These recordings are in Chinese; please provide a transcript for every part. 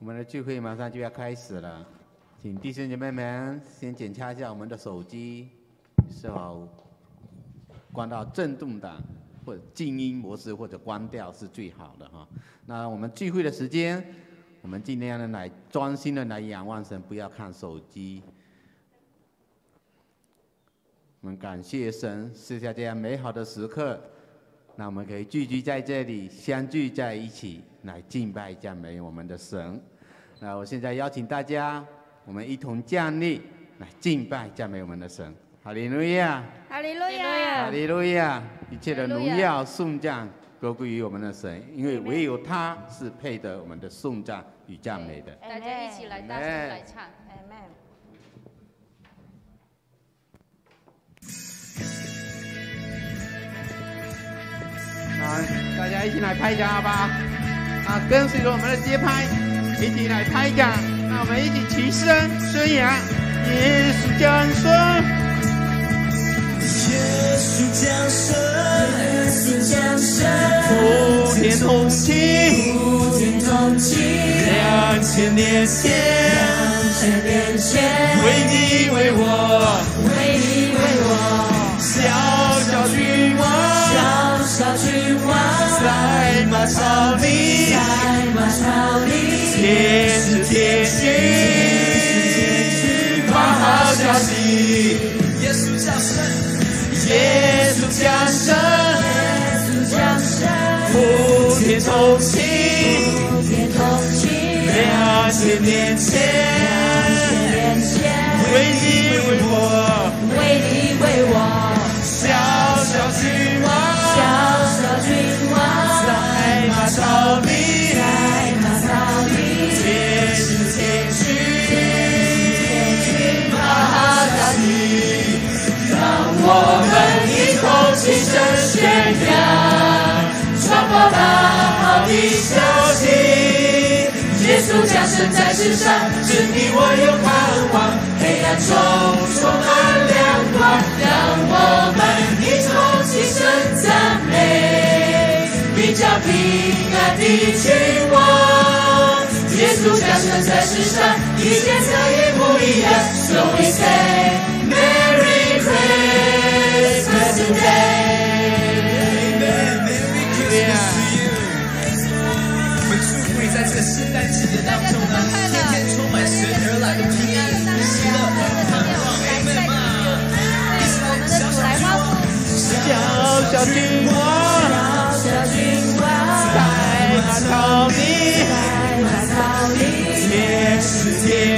我们的聚会马上就要开始了，请弟兄姐妹们先检查一下我们的手机是否关到震动档或者静音模式，或者关掉是最好的哈。那我们聚会的时间，我们尽量的来专心的来仰望神，不要看手机。我们感谢神赐下这样美好的时刻，那我们可以聚集在这里，相聚在一起，来敬拜赞美我们的神。那我现在邀请大家，我们一同站立，来敬拜赞美我们的神。哈利路亚！ 哈利路亚！ 哈利路亚！一切的荣耀颂赞都归于我们的神，因为唯有他是配得我们的颂赞与赞美的。 大家一起来大声来唱。 那大家一起来拍掌好吧？跟随着我们的节拍，一起来拍掌。那我们一起齐声宣扬：耶稣降生， 耶稣降生，耶稣降生， 普天同庆， 普天同庆 ，2000年前 ，2000年前， 为你为我， 为你为我， 小小君王， 小小君王， 在马槽里， 在马槽里， 天使天君，把好消息， 耶稣降生， 耶稣降生， 耶稣降生， 普天同庆， 普天同庆 ，2000年前，为你为我， 为你为我， 小小君王， 小小君王， 在马槽里， 在马槽里， 天使天君，把好消息，让我们一同齐声宣扬，传播大好的消息。耶稣降生在世上，使你我有盼望，黑暗中充满亮光，让我们一同齐声赞美，比较平安的君王。耶稣降生在世上，一切再也不一样。So we say Merry Christmas today。 在这个圣诞季节当中呢，天天充满神而来的平安、喜乐、盼望，阿们嘛！一起来小小君王， 小君王， 在马槽里， 在马槽里， 天使天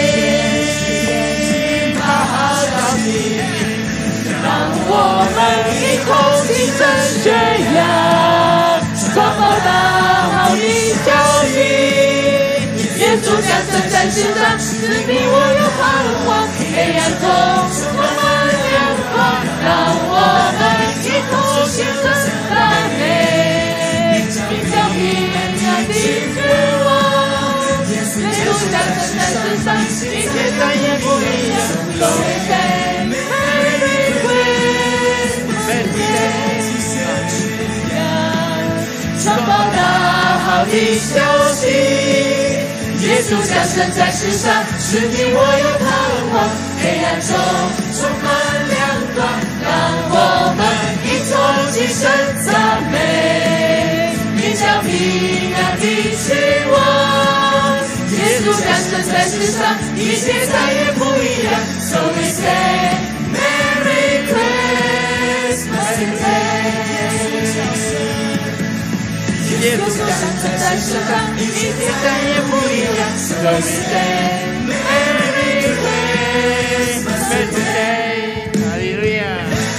君，把好消息，让我们一同齐声宣扬，传播大好的消息。耶稣降生在世上，使你我有盼望，黑暗中充满亮光，让我们一同齐声赞美，比较平安的君王。耶稣降生在世上，一切再也不一样。So we say Merry Christmas today。传播大好的消息。耶稣降生在世上，使你我有盼望，黑暗中充满亮光，让我们一同齐声赞美，比较平安的君王。耶稣降生在世上，一切再也不一样。So we say Merry Christmas today。耶稣降生在世上，一切再也不一样。So we say Merry Christmas today。哈利路亚。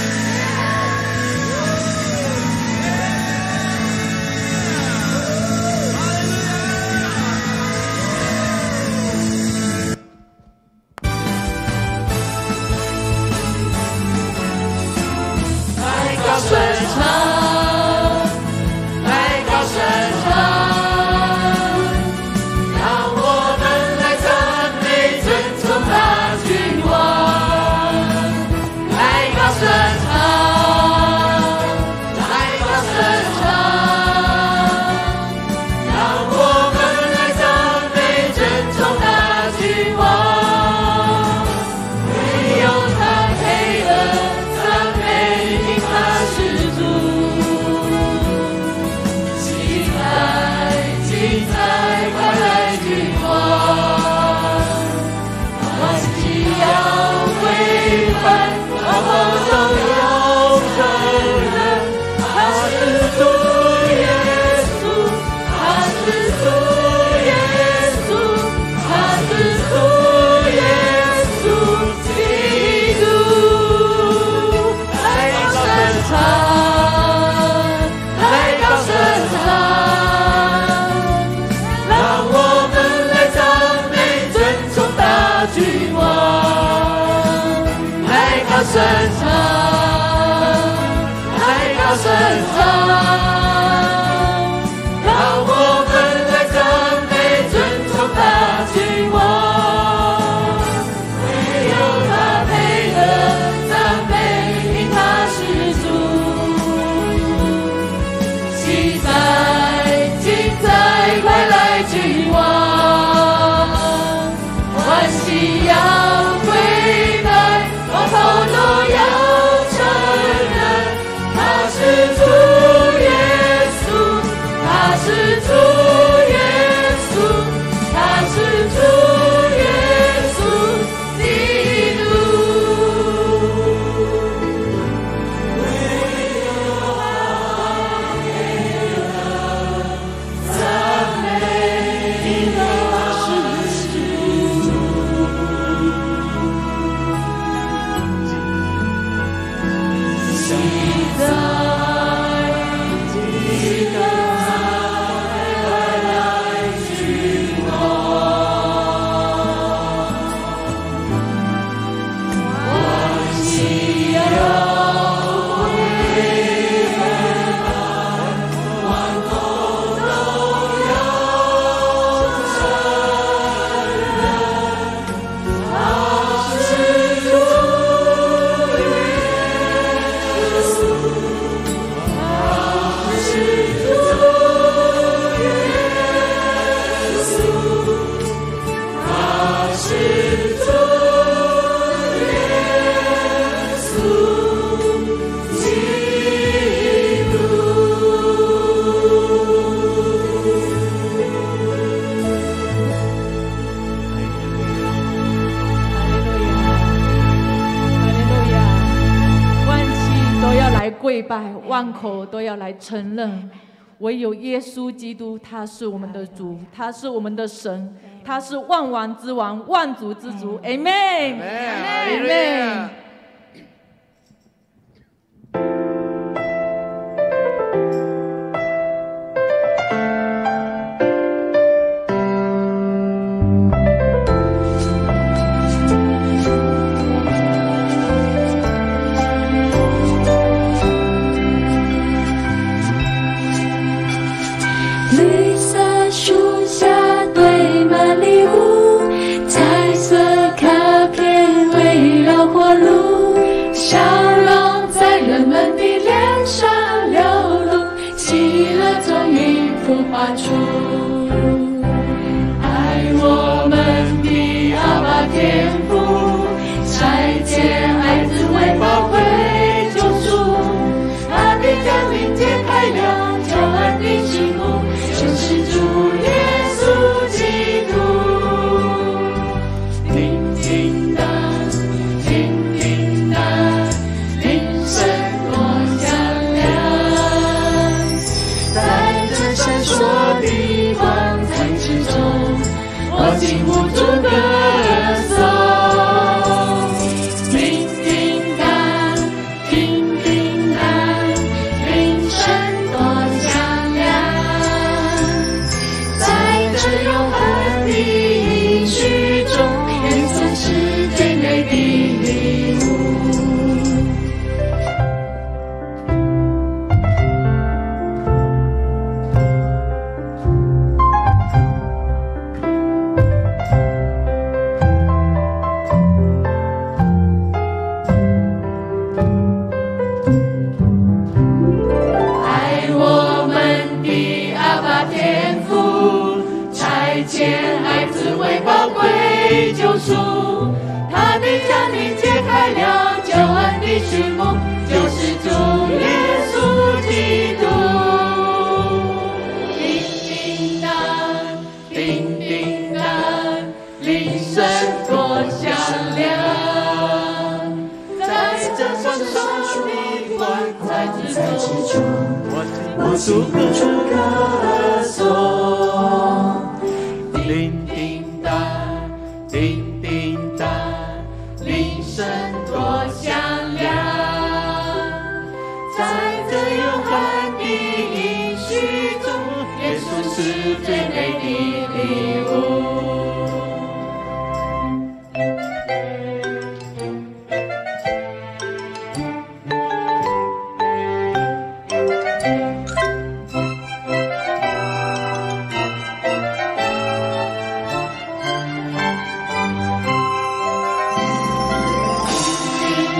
来高声唱。让我们来赞美。 在，精彩，快来君王，欢喜要跪拜，王后都要承认，他是主耶稣，他是主耶稣，他是主耶稣基督。跪拜，万口都要来承认，唯有耶稣基督，他是我们的主，他是我们的神，他是万王之王，万主之主。Amen。Amen。爱我们的阿爸天父，差遣爱子为宝贵救赎，他的降临揭开了救恩的序幕，就是主耶稣基督。叮叮当，叮叮当，铃声多响亮，在这闪烁的光彩之中，我禁不住歌颂。叮叮当，叮叮当，铃声多响亮，在这永恒的应许中，也算是最美的礼物。爱子为宝贵救赎，他的降临揭开了救恩的序幕，就是主耶稣基督。叮叮当，叮叮当，铃声多响亮，在这闪烁的光彩之中，我主歌颂。叮叮当，叮叮当，铃声多响亮，在这永恒的应许中，耶稣是最美的礼物。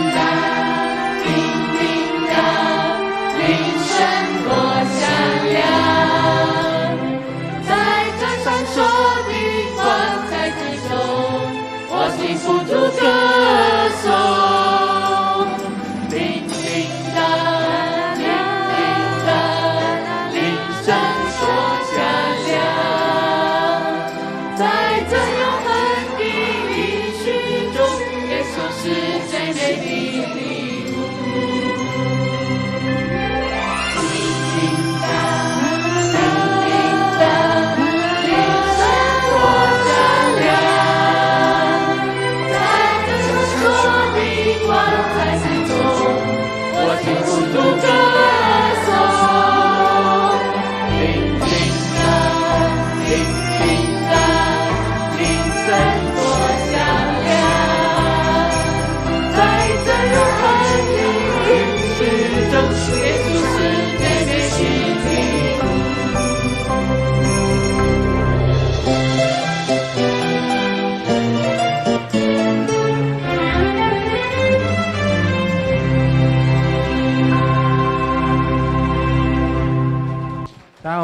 铃声多响亮。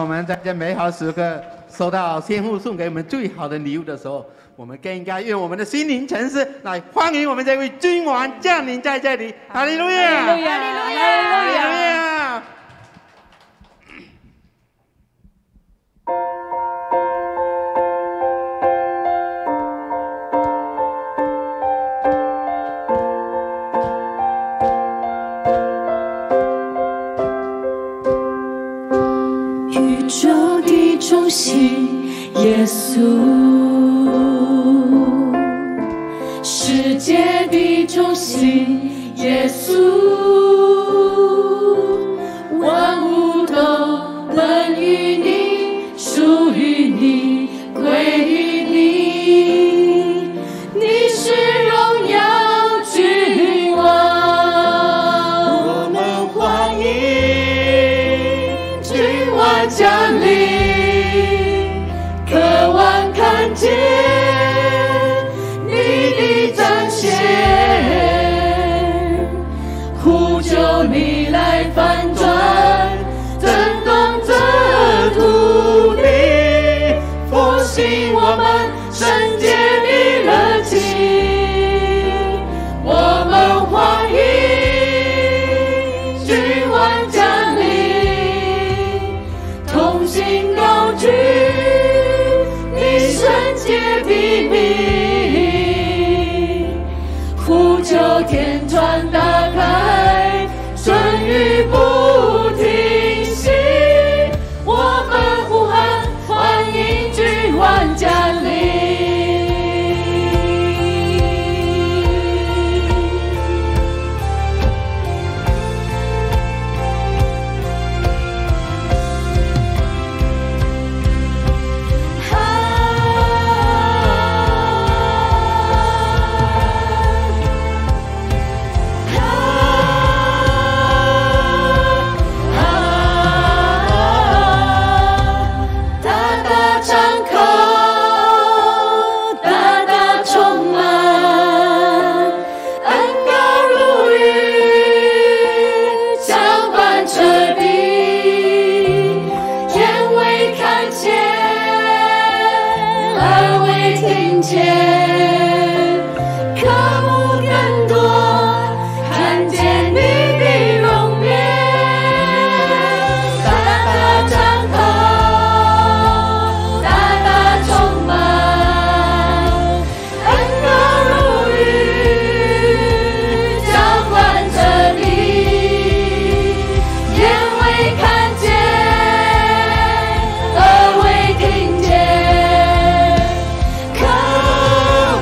我们在这美好时刻收到天父送给我们最好的礼物的时候，我们更应该用我们的心灵诚实来欢迎我们这位君王降临在这里。哈利路亚！ 哈利路亚！哈利路亚！ 宇宙的中心，耶稣；世界的中心，耶稣。万物都本于你，属于你，归于你。你是荣耀君王，我们欢迎君王降临，渴望看见你的彰显，呼求你来翻转，震动这土地，复兴我们圣洁的热情。我们欢迎君王降临，同心高举你圣洁的名，呼求天窗打开，春雨不停息。我们呼喊，欢迎君王降临。大大张口，大大充满，恩高如雨，浇灌彻底，眼未看见，耳未听见，渴慕更多，看见你的容颜。大大张口，大大充满，恩高如雨，浇灌着你，眼未看见，耳未听见，渴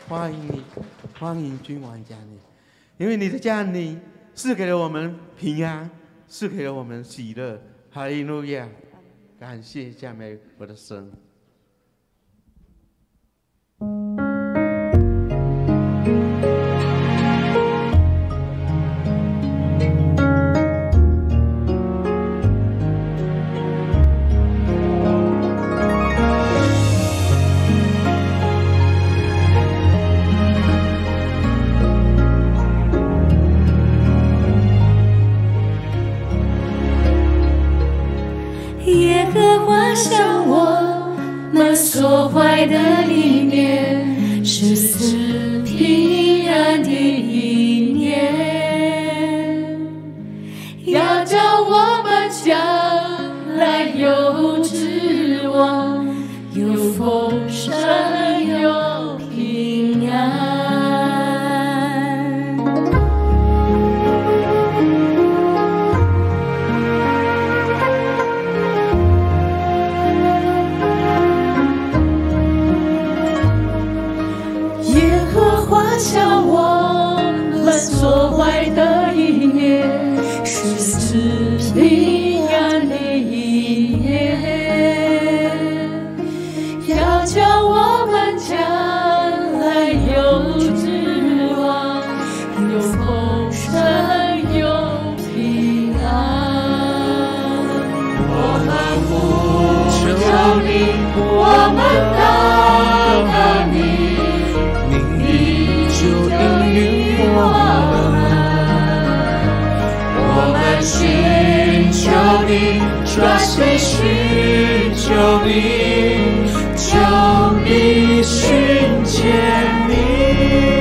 欢迎你，欢迎君王降临，因为你的降临赐给了我们平安，赐给了我们喜乐。哈利路亚！感谢赞美我的神。 耶和华向我们所怀的意念是赐平安的意念，要叫我们将来有指望，有丰盛，有平安。向我们所怀的意念是赐平安的意念，要叫我们将来有指望，有丰盛，有平安。我们呼求你，我们祷告你，就应允我们寻求你，专心寻求你，就必寻见你。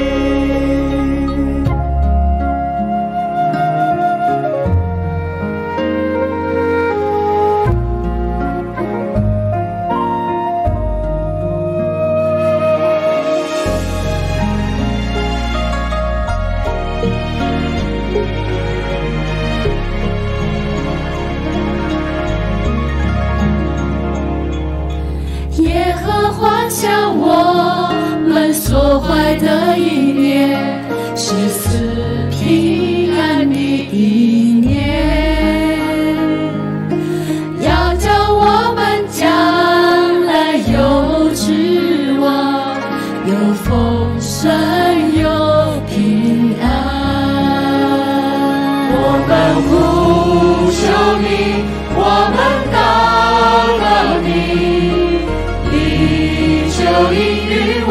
向我们所怀的意念是赐平安的意念，要叫我们将来有指望，有丰盛，有平安。我们呼求你，我们祷告你，就应允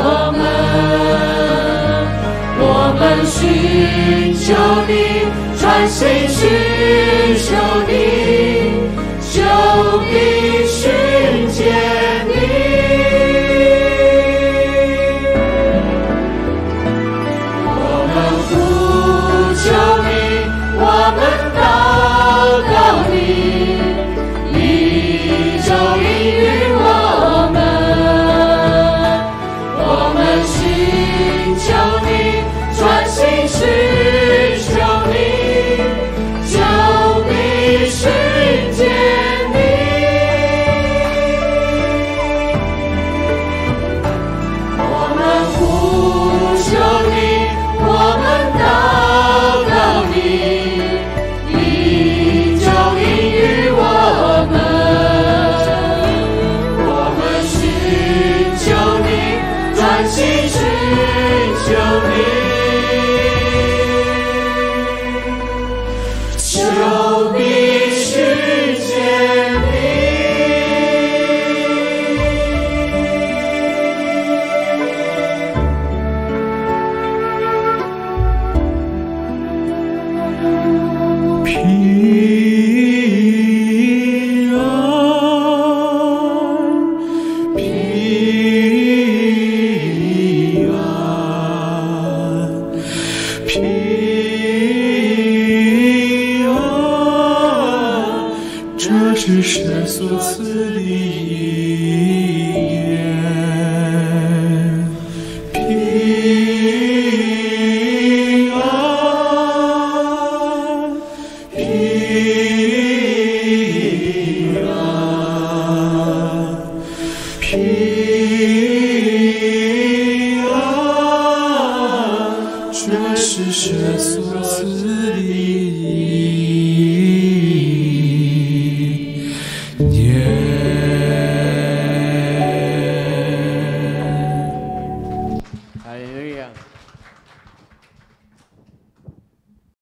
我们寻求你，专心寻求你，就必寻见你。我们呼求你，我们祷告你，你就应允我们寻求你，专心寻求你，就必寻见你。我们呼求你，我们祷告你，你就应允我们寻求你，专心寻求你，就必寻见你。平安，平安，平安，这是神所赐的意